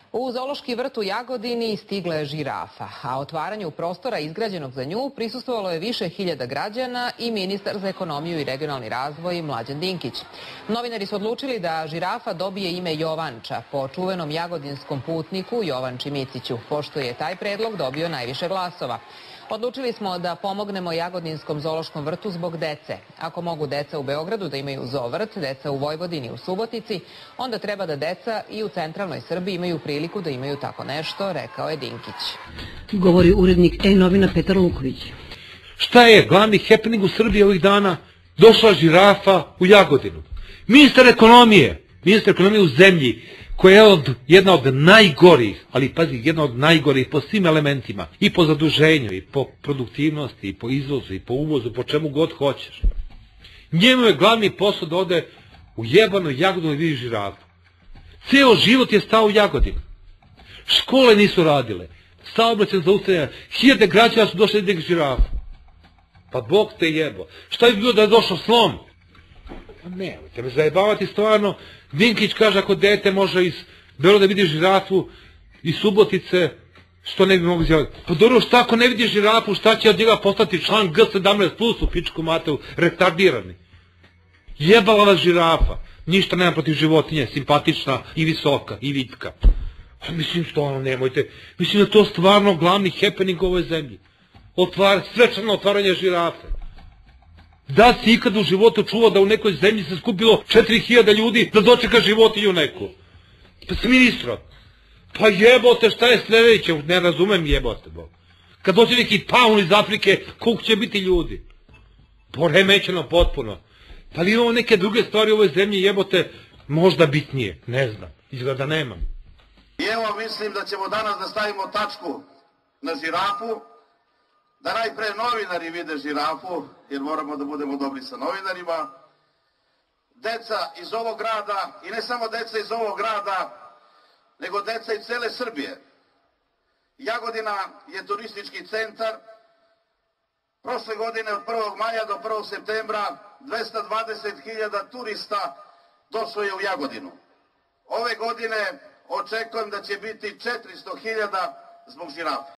U zoološki vrt u Jagodini stigla je žirafa, a otvaranju prostora izgrađenog za nju prisustvovalo je više hiljada građana i ministar za ekonomiju i regionalni razvoj Mlađan Dinkić. Novinari su odlučili da žirafa dobije ime Jovanča po čuvenom jagodinskom putniku Jovanči Miciću, pošto je taj predlog dobio najviše glasova. Odlučili smo da pomognemo Jagodinskom zoološkom vrtu zbog dece. Ako mogu deca u Beogradu da imaju zoovrt, deca u Vojvodini u Subotici, onda treba da deca i u centralnoj Srbiji imaju priliku da imaju tako nešto, rekao je Dinkić. Govori urednik E-novina Petar Luković. Šta je glavni happening u Srbiji ovih dana? Došla žirafa u Jagodinu. Ministar ekonomije u zemlji, koja je jedna od najgorih, ali pazi, jedna od najgorih po svim elementima, i po zaduženju, i po produktivnosti, i po izvozu, i po uvozu, po čemu god hoćeš. Njemu je glavni posao da ode u jebanu Jagodinu i vidi žirafu. Ceo život je stao u Jagodinu. Škole nisu radile, saobraćaj zaustavljen, hiljade građana su došli da vide žirafu. Pa Bog te jebo. Šta bi bilo da je došao slon? Pa nemojte me zajebavati stvarno. Dinkić kaže ako dete može iz Beograda da vidi žirafu iz Subotice, što ne bi mogu izjaviti? Pa dobro, šta ako ne vidi žirafu, šta će od njega postati član G17 plus u pičku materu, retardirani? Jebala vas žirafa. Ništa nema protiv životinje, simpatična i visoka i vitka. Mislim stvarno nemojte. Mislim da to stvarno glavni happening u ovoj zemlji. Svečano otvaranje žirafe. Da si ikad u životu čuo da u nekoj zemlji se skupilo 4000 ljudi da dočeka životinju neku? Pa s ministra. Pa jebote, šta je sledeće? Ne razumem jebote, Bog. Kad dođe neki paun iz Afrike, koliko će biti ljudi? Poremećeno potpuno. Pa li imamo neke druge stvari u ovoj zemlji jebote možda bitnije? Ne znam. Izgleda nemam. I evo mislim da ćemo danas da stavimo tačku na žirafu, da najpre novinari vide žirafu, jer moramo da budemo dobri sa novinarima. Deca iz ovog grada, i ne samo deca iz ovog grada, nego deca iz cele Srbije. Jagodina je turistički centar. Prošle godine od 1. maja do 1. septembra 220.000 turista došlo je u Jagodinu. Ove godine očekujem da će biti 400.000 zbog žirafa.